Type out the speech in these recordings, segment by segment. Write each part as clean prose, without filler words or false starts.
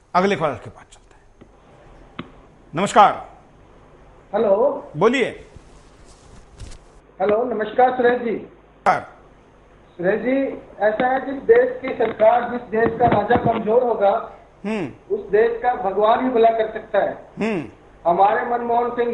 अगले कॉलर के पास चलते हैं। नमस्कार। हेलो, बोलिए। हेलो, नमस्कार सुरेश जी। सुरेश जी, ऐसा है जिस देश की सरकार, जिस देश का राजा कमजोर होगा उस देश का भगवान ही भला कर सकता है। हमारे मनमोहन सिंह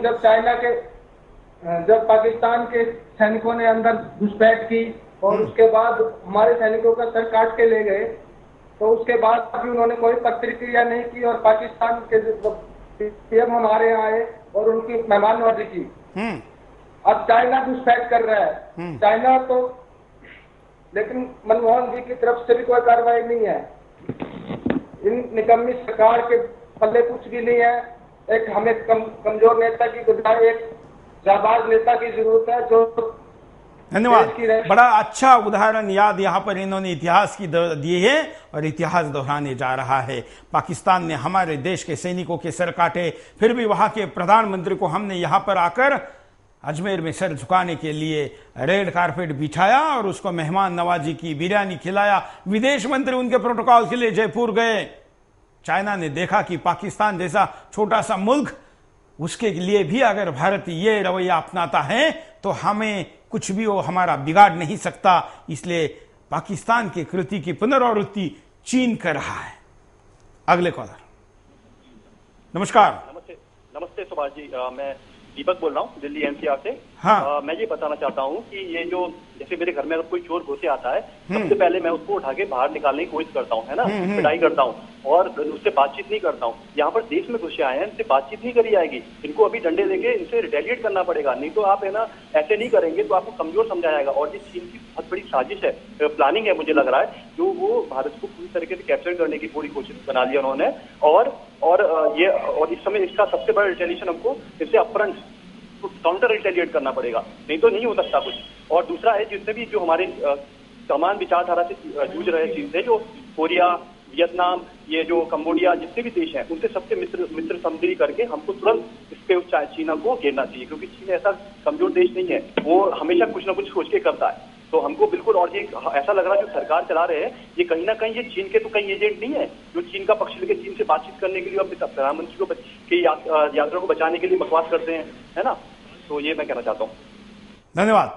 जब पाकिस्तान के सैनिकों ने अंदर घुसपैठ की और उसके बाद हमारे सैनिकों का सर काट के ले गए, तो उसके बाद भी उन्होंने कोई प्रतिक्रिया नहीं की और पाकिस्तान के पीएम हमारे यहाँ आए और उनकी मेहमान नवाजी की। अब चाइना घुसपैठ कर रहा है, चाइना तो, लेकिन मनमोहन जी की तरफ से भी कोई कार्रवाई नहीं है। इन निकम्मी सरकार के पल्ले कुछ भी नहीं है। एक हमें कमजोर नेता की बजाय एक जाबाज नेता की जरूरत है जो। धन्यवाद। बड़ा अच्छा उदाहरण याद यहाँ पर इन्होंने इतिहास की दी है और इतिहास दोहराने जा रहा है। पाकिस्तान ने हमारे देश के सैनिकों के सर काटे, फिर भी वहां के प्रधानमंत्री को हमने यहाँ पर आकर अजमेर में सर झुकाने के लिए रेड कारपेट बिछाया और उसको मेहमान नवाजी की, बिरयानी खिलाया। विदेश मंत्री उनके प्रोटोकॉल के लिए जयपुर गए। चाइना ने देखा कि पाकिस्तान जैसा छोटा सा मुल्क, उसके लिए भी अगर भारत ये रवैया अपनाता है तो हमें कुछ भी वो हमारा बिगाड़ नहीं सकता। इसलिए पाकिस्तान की कृति की पुनरावृत्ति चीन कर रहा है। अगले कॉलर। नमस्कार। नमस्ते सुभाष जी, मैं दीपक बोल रहा हूँ दिल्ली एनसीआर से। हाँ। मैं ये बताना चाहता हूँ कि ये जो जैसे मेरे घर में अगर कोई चोर घुसे आता है, सबसे पहले मैं उसको उठा के बाहर निकालने की कोशिश करता हूँ, है ना, पिटाई करता हूँ और उससे बातचीत नहीं करता हूँ। यहाँ पर देश में घुसे आए हैं, इनसे बातचीत नहीं करी जाएगी। इनको अभी डंडे देके इनसे रिटेलिएट करना पड़ेगा, नहीं तो आप, है ना, ऐसे नहीं करेंगे तो आपको कमजोर समझा जाएगा। और ये चीन की बहुत बड़ी साजिश है, प्लानिंग है मुझे लग रहा है, जो वो भारत को पूरी तरीके से कैप्चर करने की पूरी कोशिश बना लिया उन्होंने। और इस समय इसका सबसे बड़ा रिटेलिएशन हमको इससे अपफ्रंट काउंटर रिटेलिएट करना पड़ेगा, नहीं तो नहीं हो सकता कुछ। और दूसरा है, जितने भी जो हमारे समान विचारधारा से जूझ रहे चीन से, जो कोरिया, वियतनाम, ये जो कंबोडिया, जितने भी देश हैं, उनसे सबसे मित्र समझी करके हमको तुरंत इस पे चीना को घेरना चाहिए, क्योंकि चीन ऐसा कमजोर देश नहीं है, वो हमेशा कुछ ना कुछ सोच के करता है। तो हमको बिल्कुल, और ये ऐसा लग रहा है जो सरकार चला रहे हैं, ये कहीं ना कहीं ये चीन के तो कहीं एजेंट नहीं है जो चीन का पक्ष लेके चीन से बातचीत करने के लिए अपने प्रधानमंत्री को की यात्रा को बचाने के लिए बकवास करते हैं, है ना। तो ये मैं कहना चाहता हूँ। धन्यवाद।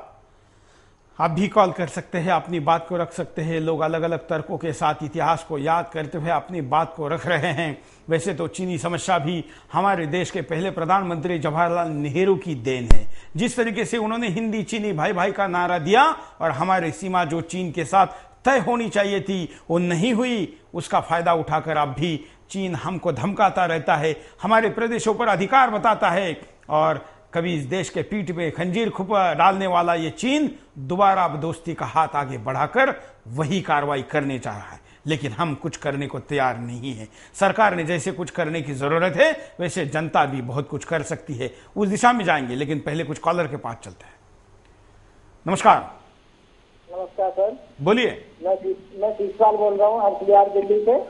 आप भी कॉल कर सकते हैं, अपनी बात को रख सकते हैं। लोग अलग अलग तर्कों के साथ इतिहास को याद करते हुए अपनी बात को रख रहे हैं। वैसे तो चीनी समस्या भी हमारे देश के पहले प्रधानमंत्री जवाहरलाल नेहरू की देन है। जिस तरीके से उन्होंने हिंदी चीनी भाई भाई का नारा दिया और हमारी सीमा जो चीन के साथ तय होनी चाहिए थी वो नहीं हुई, उसका फायदा उठाकर अब भी चीन हमको धमकाता रहता है, हमारे प्रदेशों पर अधिकार बताता है। और कभी इस देश के पीठ में खंजीर डालने वाला ये चीन दोबारा अब दोस्ती का हाथ आगे बढ़ाकर वही कार्रवाई करने जा रहा है, लेकिन हम कुछ करने को तैयार नहीं है। सरकार ने जैसे कुछ करने की जरूरत है, वैसे जनता भी बहुत कुछ कर सकती है, उस दिशा में जाएंगे। लेकिन पहले कुछ कॉलर के पास चलते हैं। नमस्कार। नमस्कार सर, बोलिए। मैं तीसवाल बोल रहा हूँ हरसियार दिल्ली से।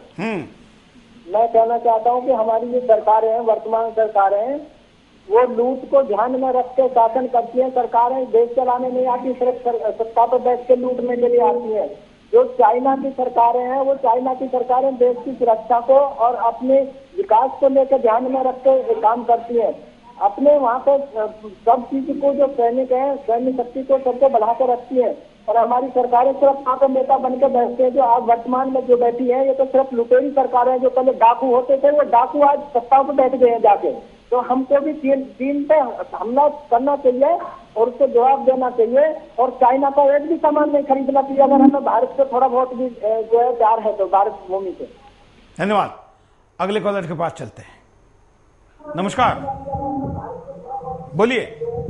मैं कहना चाहता हूँ कि हमारी ये सरकारें हैं, वर्तमान सरकारें हैं, वो लूट को ध्यान में रख के शासन करती है। सरकारें देश चलाने नहीं आती, सिर्फ सत्ता पर बैठ के लूटने के लिए आती है। जो चाइना की सरकारें हैं, वो चाइना की सरकारें देश की सुरक्षा को और अपने विकास को लेकर ध्यान में रख के काम करती है। अपने वहाँ पे सब चीज को, जो सैनिक है, सैन्य शक्ति को सबको बढ़ा कर रखती है। और हमारी सरकारें सिर्फ वहाँ पे नेता बन के बैठते हैं। जो आज वर्तमान में जो बैठी है, ये तो सिर्फ लुटेरी सरकारें हैं। जो पहले डाकू होते थे, वो डाकू आज सत्ता पे बैठ गए हैं जाके। तो हमको भी चीन पे हमला करना चाहिए और उसको जवाब देना चाहिए। और चाइना का एक भी सामान नहीं खरीदना चाहिए अगर हमें भारत से थोड़ा बहुत भी जो है प्यार है तो, भारत भूमि से। धन्यवाद। अगले कॉलर के पास चलते हैं। नमस्कार, बोलिए।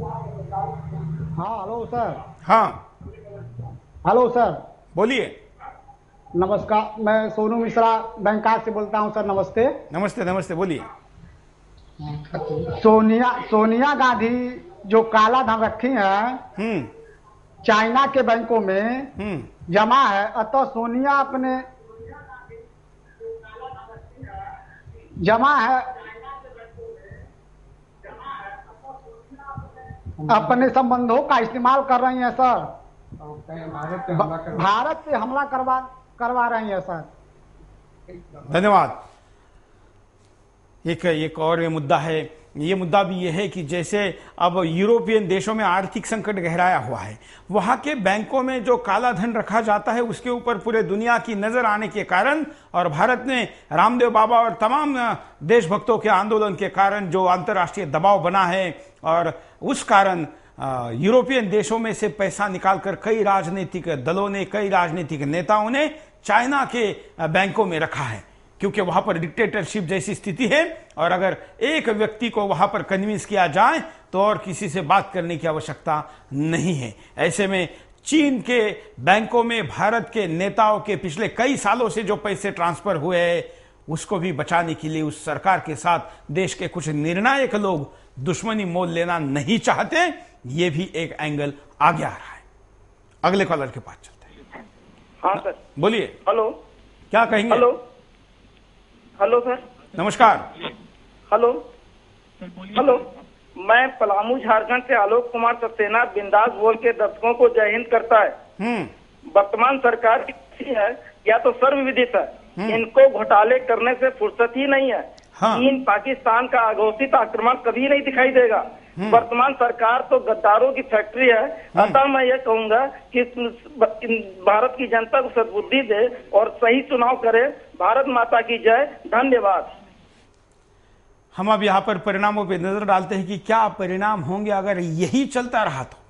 हाँ हेलो सर। हाँ हेलो सर, बोलिए। नमस्कार, मैं सोनू मिश्रा बैंकॉक से बोलता हूँ सर। नमस्ते। नमस्ते नमस्ते, बोलिए। सोनिया गांधी जो काला धन रखी है चाइना के बैंकों में जमा है, अतः सोनिया अपने संबंधों का इस्तेमाल कर रही हैं सर। भारत पे हमला करवा रही है सर। धन्यवाद। एक और ये मुद्दा है, ये मुद्दा भी ये है कि जैसे अब यूरोपियन देशों में आर्थिक संकट गहराया हुआ है, वहां के बैंकों में जो काला धन रखा जाता है उसके ऊपर पूरे दुनिया की नजर आने के कारण, और भारत ने रामदेव बाबा और तमाम देशभक्तों के आंदोलन के कारण जो अंतर्राष्ट्रीय दबाव बना है, और उस कारण यूरोपियन देशों में से पैसा निकालकर कई राजनीतिक दलों ने, कई राजनीतिक नेताओं ने चाइना के बैंकों में रखा है, क्योंकि वहां पर डिक्टेटरशिप जैसी स्थिति है, और अगर एक व्यक्ति को वहां पर कन्विंस किया जाए तो और किसी से बात करने की आवश्यकता नहीं है। ऐसे में चीन के बैंकों में भारत के नेताओं के पिछले कई सालों से जो पैसे ट्रांसफर हुए हैं उसको भी बचाने के लिए उस सरकार के साथ देश के कुछ निर्णायक लोग दुश्मनी मोल लेना नहीं चाहते। ये भी एक एंगल आगे आ रहा है। अगले कॉलर के पास चलते हैं। हाँ सर, बोलिए। हेलो, क्या कहेंगे? हेलो, हेलो सर, नमस्कार। हेलो, हेलो, मैं पलामू झारखंड से आलोक कुमार सक्सेना बिंदास बोल के दर्शकों को जय हिंद करता है। वर्तमान सरकार की है या तो सर्वविदित है, इनको घोटाले करने से फुर्सत ही नहीं है। चीन पाकिस्तान का अघोषित आक्रमण कभी नहीं दिखाई देगा। वर्तमान सरकार तो गद्दारों की फैक्ट्री है। अतः मैं ये कहूंगा कि भारत की जनता को सद्बुद्धि दे और सही चुनाव करे। भारत माता की जय। धन्यवाद। हम अब यहाँ पर परिणामों पे नजर डालते हैं कि क्या परिणाम होंगे अगर यही चलता रहा तो।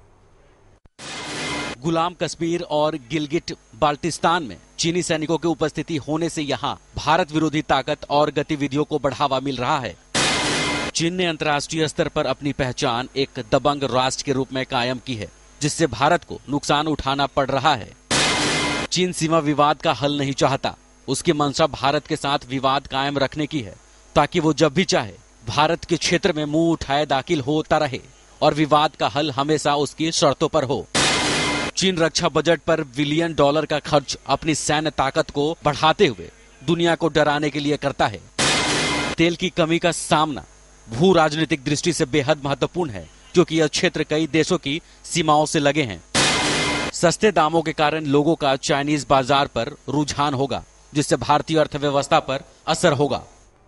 गुलाम कश्मीर और गिलगिट बाल्टिस्तान में चीनी सैनिकों की उपस्थिति होने से यहाँ भारत विरोधी ताकत और गतिविधियों को बढ़ावा मिल रहा है। चीन ने अंतर्राष्ट्रीय स्तर पर अपनी पहचान एक दबंग राष्ट्र के रूप में कायम की है, जिससे भारत को नुकसान उठाना पड़ रहा है। चीन सीमा विवाद का हल नहीं चाहता। उसकी मंशा भारत के साथ विवाद कायम रखने की है, ताकि वो जब भी चाहे भारत के क्षेत्र में मुंह उठाए दाखिल होता रहे और विवाद का हल हमेशा उसकी शर्तों पर हो। चीन रक्षा बजट पर बिलियन डॉलर का खर्च अपनी सैन्य ताकत को बढ़ाते हुए दुनिया को डराने के लिए करता है। तेल की कमी का सामना भू राजनीतिक दृष्टि से बेहद महत्वपूर्ण है, क्योंकि यह क्षेत्र कई देशों की सीमाओं से लगे हैं। सस्ते दामों के कारण लोगों का चाइनीज बाजार पर रुझान होगा, जिससे भारतीय अर्थव्यवस्था पर असर होगा।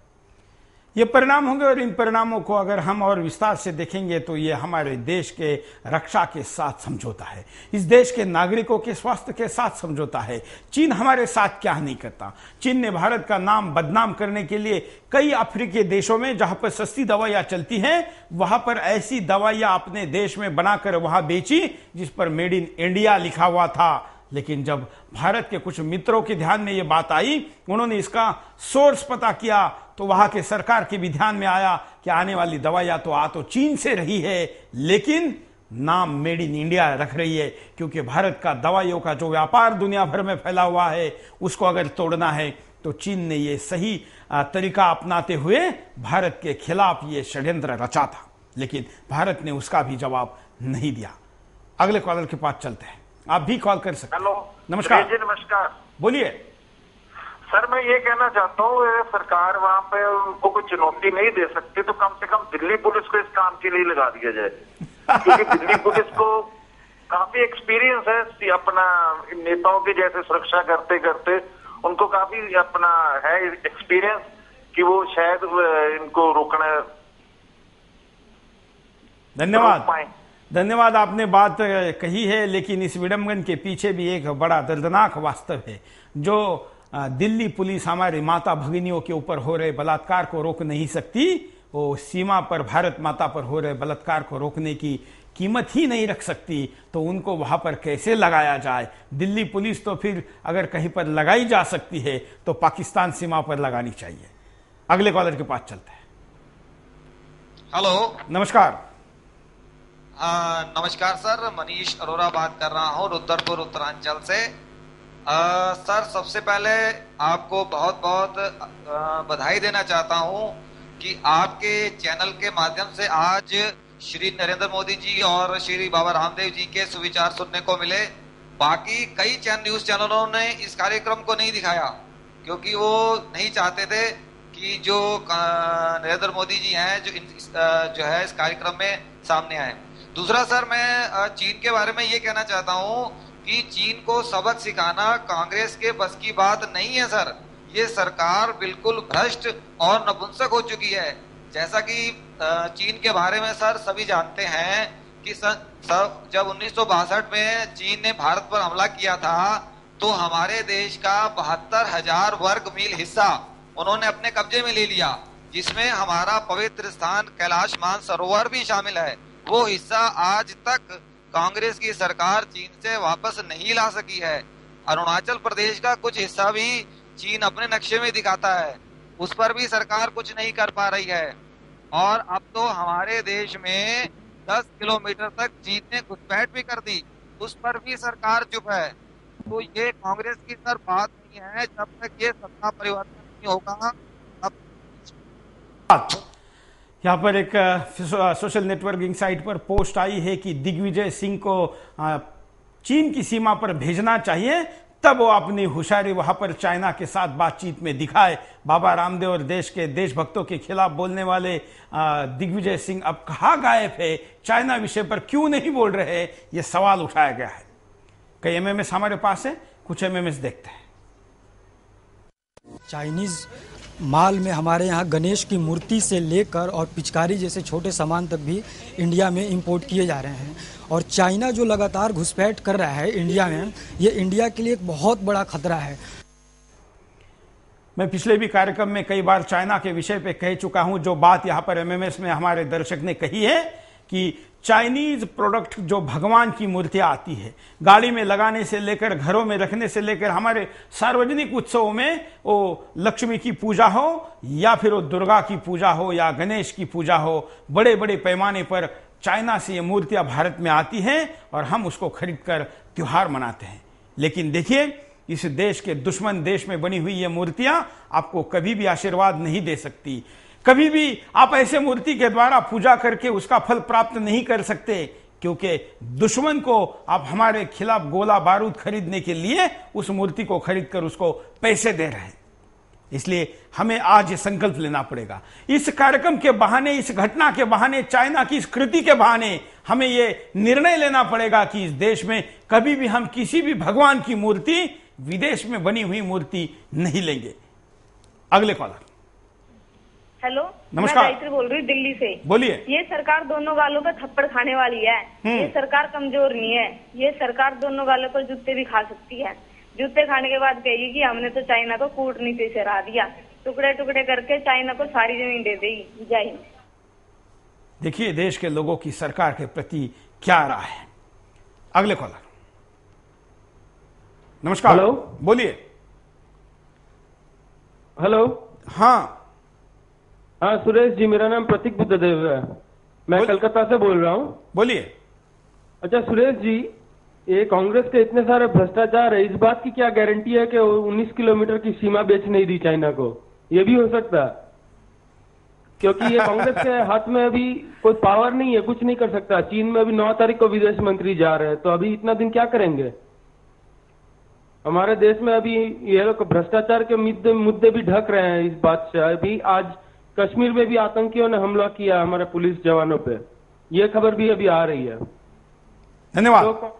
ये परिणाम होंगे, और इन परिणामों को अगर हम और विस्तार से देखेंगे तो ये हमारे देश के रक्षा के साथ समझौता है, इस देश के नागरिकों के स्वास्थ्य के साथ समझौता है। चीन हमारे साथ क्या नहीं करता। चीन ने भारत का नाम बदनाम करने के लिए कई अफ्रीकी देशों में जहां पर सस्ती दवाइयां चलती हैं वहां पर ऐसी दवाइयां अपने देश में बनाकर वहां बेची जिस पर मेड इन इंडिया लिखा हुआ था। लेकिन जब भारत के कुछ मित्रों के ध्यान में यह बात आई, उन्होंने इसका सोर्स पता किया, तो वहां के सरकार के भी ध्यान में आया कि आने वाली दवाइयां तो आ तो चीन से रही है, लेकिन नाम मेड इन इंडिया रख रही है, क्योंकि भारत का दवाइयों का जो व्यापार दुनिया भर में फैला हुआ है उसको अगर तोड़ना है तो चीन ने यह सही तरीका अपनाते हुए भारत के खिलाफ ये षड्यंत्र रचा था, लेकिन भारत ने उसका भी जवाब नहीं दिया। अगले कॉलर के पास चलते हैं। आप भी कॉल कर सकते हैं। हेलो, नमस्कार जी नमस्कार। बोलिए सर, मैं ये कहना चाहता हूँ सरकार वहाँ पे उनको कोई चुनौती नहीं दे सकती तो कम से कम दिल्ली पुलिस को इस काम के लिए लगा दिया जाए, क्योंकि दिल्ली पुलिस को काफी एक्सपीरियंस है अपना नेताओं की जैसे सुरक्षा करते करते, उनको काफी अपना है एक्सपीरियंस कि वो शायद इनको रोकना। धन्यवाद, आपने बात कही है, लेकिन इस विडंबन के पीछे भी एक बड़ा दर्दनाक वास्तव है। जो दिल्ली पुलिस हमारी माता भगिनियों के ऊपर हो रहे बलात्कार को रोक नहीं सकती, वो सीमा पर भारत माता पर हो रहे बलात्कार को रोकने की कीमत ही नहीं रख सकती, तो उनको वहां पर कैसे लगाया जाए। दिल्ली पुलिस तो फिर अगर कहीं पर लगाई जा सकती है तो पाकिस्तान सीमा पर लगानी चाहिए। अगले कॉलर के पास चलते हैं। हेलो, नमस्कार। नमस्कार सर, मनीष अरोरा बात कर रहा हूँ रुद्रपुर उत्तरांचल से। सर, सबसे पहले आपको बहुत बहुत बधाई देना चाहता हूँ कि आपके चैनल के माध्यम से आज श्री नरेंद्र मोदी जी और श्री बाबा रामदेव जी के सुविचार सुनने को मिले। बाकी कई न्यूज चैनलों ने इस कार्यक्रम को नहीं दिखाया, क्योंकि वो नहीं चाहते थे कि जो नरेंद्र मोदी जी हैं जो है इस कार्यक्रम में सामने आए। दूसरा सर, मैं चीन के बारे में ये कहना चाहता हूँ कि चीन को सबक सिखाना कांग्रेस के बस की बात नहीं है सर। ये सरकार बिल्कुल भ्रष्ट और नपुंसक हो चुकी है। जैसा कि चीन के बारे में सर सभी जानते हैं कि जब 1962 में चीन ने भारत पर हमला किया था तो हमारे देश का 72,000 वर्ग मील हिस्सा उन्होंने अपने कब्जे में ले लिया, जिसमें हमारा पवित्र स्थान कैलाश मानसरोवर भी शामिल है। वो हिस्सा आज तक कांग्रेस की सरकार चीन से वापस नहीं ला सकी है। अरुणाचल प्रदेश का कुछ हिस्सा भी चीन अपने नक्शे में दिखाता है, उस पर भी सरकार कुछ नहीं कर पा रही है। और अब तो हमारे देश में 10 किलोमीटर तक चीन ने घुसपैठ भी कर दी, उस पर भी सरकार चुप है। तो ये कांग्रेस की सर बात नहीं है। जब तक ये सत्ता परिवर्तन नहीं होगा तब। यहाँ पर एक सोशल नेटवर्किंग साइट पर पोस्ट आई है कि दिग्विजय सिंह को चीन की सीमा पर भेजना चाहिए, तब वो अपनी होशियारी वहां पर चाइना के साथ बातचीत में दिखाए। बाबा रामदेव और देश के देशभक्तों के खिलाफ बोलने वाले दिग्विजय सिंह अब कहाँ गायब है, चाइना विषय पर क्यों नहीं बोल रहे, ये सवाल उठाया गया है। कई एमएमएस हमारे पास है, कुछ एमएमएस देखते हैं। चाइनीज माल में हमारे यहाँ गणेश की मूर्ति से लेकर और पिचकारी जैसे छोटे सामान तक भी इंडिया में इंपोर्ट किए जा रहे हैं। और चाइना जो लगातार घुसपैठ कर रहा है इंडिया में, ये इंडिया के लिए एक बहुत बड़ा खतरा है। मैं पिछले भी कार्यक्रम में कई बार चाइना के विषय पे कह चुका हूं। जो बात यहां पर एमएमएस में हमारे दर्शक ने कही है कि चाइनीज प्रोडक्ट जो भगवान की मूर्तियां आती है, गाड़ी में लगाने से लेकर घरों में रखने से लेकर हमारे सार्वजनिक उत्सवों में वो लक्ष्मी की पूजा हो या फिर वो दुर्गा की पूजा हो या गणेश की पूजा हो, बड़े बड़े पैमाने पर चाइना से ये मूर्तियां भारत में आती हैं और हम उसको खरीदकर त्योहार मनाते हैं। लेकिन देखिए, इस देश के दुश्मन देश में बनी हुई ये मूर्तियां आपको कभी भी आशीर्वाद नहीं दे सकती। कभी भी आप ऐसे मूर्ति के द्वारा पूजा करके उसका फल प्राप्त नहीं कर सकते, क्योंकि दुश्मन को आप हमारे खिलाफ गोला बारूद खरीदने के लिए उस मूर्ति को खरीदकर उसको पैसे दे रहे हैं। इसलिए हमें आज ये संकल्प लेना पड़ेगा। इस कार्यक्रम के बहाने, इस घटना के बहाने, चाइना की इस कृति के बहाने हमें ये निर्णय लेना पड़ेगा कि इस देश में कभी भी हम किसी भी भगवान की मूर्ति, विदेश में बनी हुई मूर्ति नहीं लेंगे। अगले कॉलर। हेलो, नमस्कार। मैं गायत्री बोल रही हूँ दिल्ली से। बोलिए। ये सरकार दोनों गालों का थप्पड़ खाने वाली है। ये सरकार कमजोर नहीं है। ये सरकार दोनों गालों पर जूते भी खा सकती है। जूते खाने के बाद कहेगी कि हमने तो चाइना को कूटनीति से हरा दिया, टुकड़े टुकड़े करके चाइना को सारी जमीन दे देगी। जय हिंद। देखिए देश के लोगों की सरकार के प्रति क्या राय है। अगले कॉलर। नमस्कार। हेलो, बोलिए। हेलो। हाँ सुरेश जी, मेरा नाम प्रतीक बुद्धदेव है, मैं कलकत्ता से बोल रहा हूँ। बोलिए। अच्छा सुरेश जी, ये कांग्रेस के इतने सारे भ्रष्टाचार है, इस बात की क्या गारंटी है कि 19 किलोमीटर की सीमा बेच नहीं दी चाइना को? ये भी हो सकता है, क्योंकि ये कांग्रेस के हाथ में अभी कोई पावर नहीं है, कुछ नहीं कर सकता। चीन में अभी 9 तारीख को विदेश मंत्री जा रहे हैं, तो अभी इतना दिन क्या करेंगे? हमारे देश में अभी ये लोग भ्रष्टाचार के मुद्दे भी ढक रहे हैं इस बात से। अभी आज कश्मीर में भी आतंकियों ने हमला किया हमारे पुलिस जवानों पे, ये खबर भी अभी आ रही है। धन्यवाद।